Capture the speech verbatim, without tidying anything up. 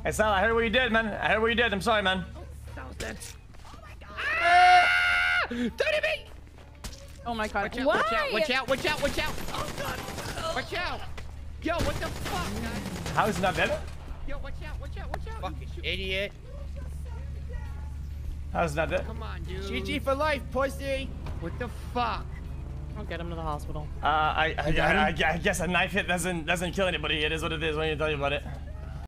Hey, Sal, I heard what you did, man. I heard what you did. I'm sorry, man. Oh, that was dead. Oh my god. Ah! Don't hit me! Oh my god. Watch out, Why? watch out, watch out, watch out, watch out. Oh god. Watch out. Yo, what the fuck, guys? How is it not dead? Yo, watch out, watch out, watch out. Fucking idiot. How is it not dead? Come on, dude. G G for life, pussy. What the fuck? I'll get him to the hospital. Uh, I, I, got I, I, I guess a knife hit doesn't doesn't kill anybody. It is what it is. When you tell you about it.